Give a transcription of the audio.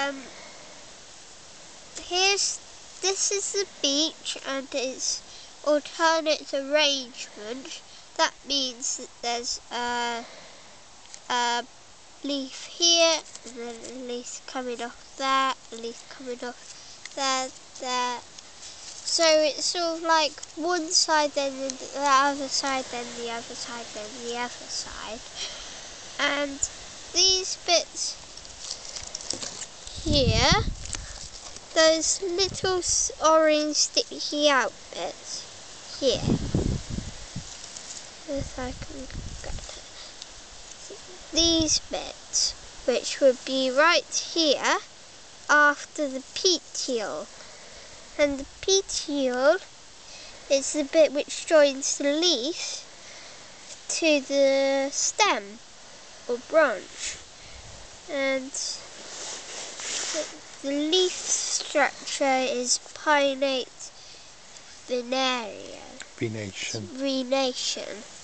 this is the beech and its alternate arrangement. That means that there's a leaf here, and then a leaf coming off there, a leaf coming off there. So it's sort of like one side, then the other side, then the other side, then the other side. And these bits here, those little orange sticky out bits here. If I can get it. These bits, which would be right here after the petiole. And the petiole is the bit which joins the leaf to the stem or branch. And the leaf structure is pinnate venation.